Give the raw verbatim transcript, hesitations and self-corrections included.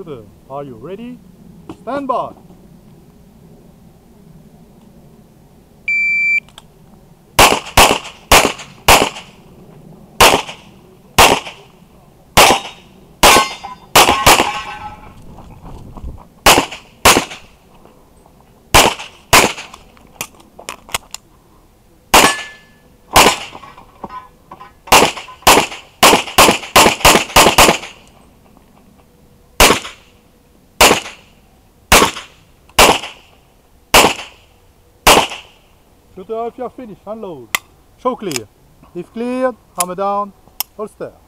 Shooter, are you ready? Stand by. Shooter, if you are finished, unload. Show clear. If cleared, hammer down, hold still.